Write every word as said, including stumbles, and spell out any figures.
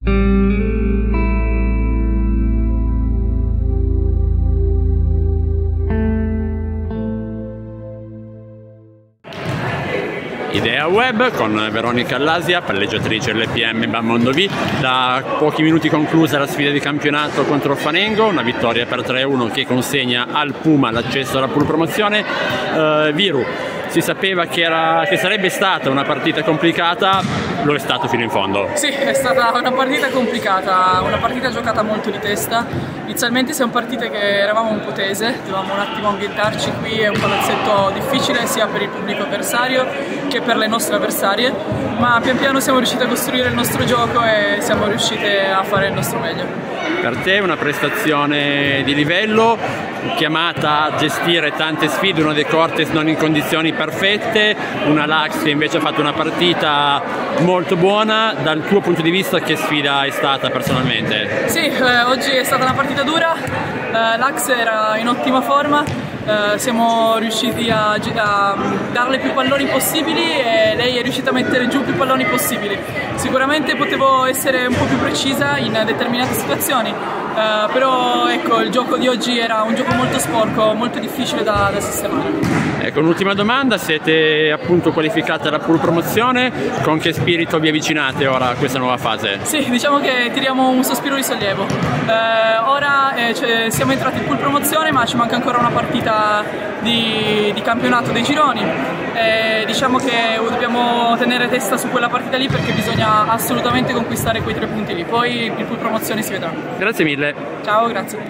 Idea Web con Veronica Allasia, palleggiatrice L P M BAM Mondovì. Da pochi minuti conclusa la sfida di campionato contro Orfanengo, una vittoria per tre a uno che consegna al Puma l'accesso alla pool promozione. Uh, Viru, si sapeva che, era, che sarebbe stata una partita complicata, lo è stato fino in fondo. Sì, è stata una partita complicata, una partita giocata molto di testa. Inizialmente siamo partite che eravamo un po' tese, dovevamo un attimo ambientarci qui, è un palazzetto difficile sia per il pubblico avversario che per le nostre avversarie, ma pian piano siamo riusciti a costruire il nostro gioco e siamo riusciti a fare il nostro meglio. Per te una prestazione di livello, chiamata a gestire tante sfide, uno dei Cortes non in condizioni perfette, una Lax che invece ha fatto una partita molto buona. Dal tuo punto di vista che sfida è stata personalmente? Sì, eh, oggi è stata una partita dura, eh, Lax era in ottima forma. Uh, siamo riusciti a, a darle più palloni possibili e lei è riuscita a mettere giù più palloni possibili. Sicuramente potevo essere un po' più precisa in determinate situazioni, uh, però ecco, il gioco di oggi era un gioco molto sporco, molto difficile da, da sistemare. Ecco, un'ultima domanda, siete appunto qualificate alla pool promozione, con che spirito vi avvicinate ora a questa nuova fase? Sì, diciamo che tiriamo un sospiro di sollievo. Uh, ora eh, cioè, siamo entrati in pool promozione, ma ci manca ancora una partita Di, di campionato dei gironi. E diciamo che dobbiamo tenere testa su quella partita lì perché bisogna assolutamente conquistare quei tre punti lì, poi il pool promozione si vedrà. Grazie mille. Ciao, grazie.